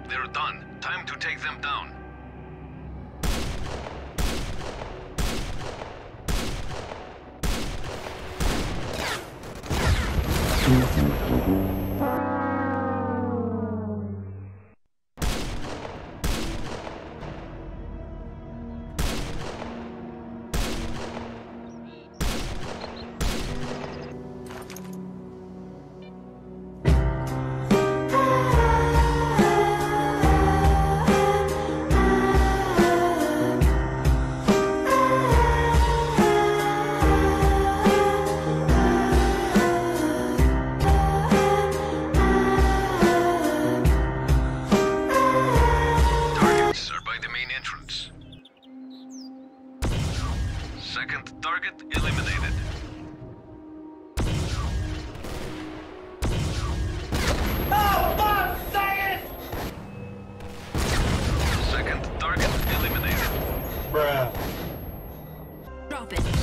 They're done. Time to take them down. Second target eliminated. Oh, fuck! Say it! Second target eliminated. Bruh. Drop it.